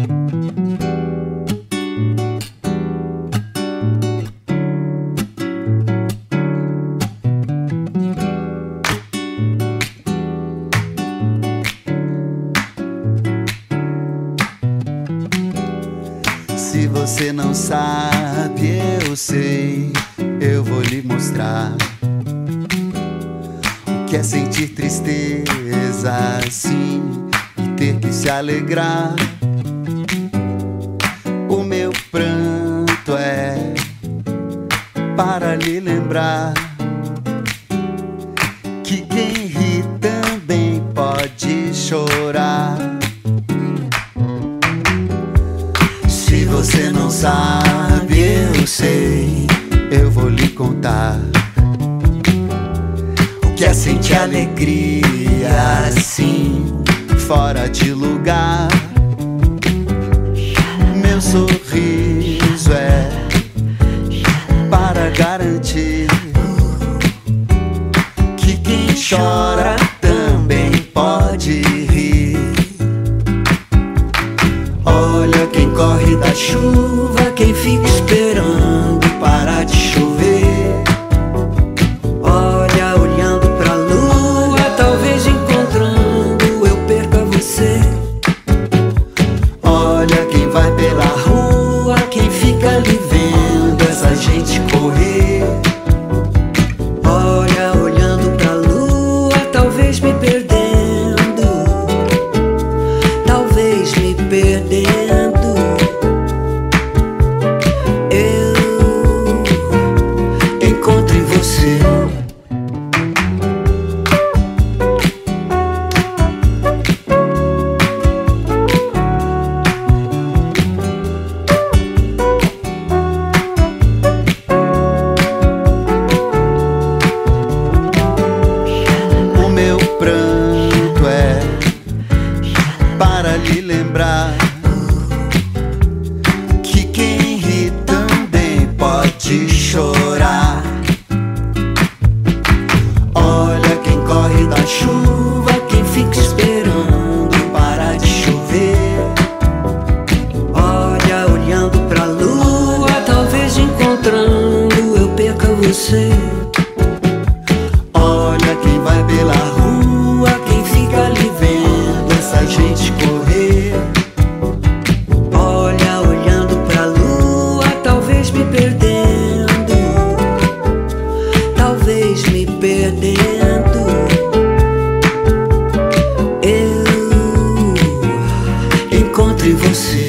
Se você não sabe, eu sei, eu vou lhe mostrar o que é sentir tristeza assim e ter que se alegrar. O meu pranto é para lhe lembrar que quem ri também pode chorar. Se você não sabe, eu sei, eu vou lhe contar o que é sentir alegria assim, fora de lugar. Meu sorriso é para garantir que quem chora também pode rir. Olha quem corre da chuva, quem fica esperando parar de chover. Olha olhando pra lua, talvez encontrando eu perca você. Olha quem vai pela rua, quem fica ali vendo essa gente correr. Olha olhando pra lua, talvez me perdendo, talvez me perdendo. Eu encontro em você. O meu pranto é para lhe lembrar que quem ri também pode chorar. Olha quem corre da chuva, quem fica esperando parar de chover. Olha olhando pra lua, talvez encontrando eu perca você. Olha quem vai pela rua, quem fica ali vendo essa gente correr. Olha olhando pra lua, talvez me perdendo, talvez me perdendo. Eu encontro em você.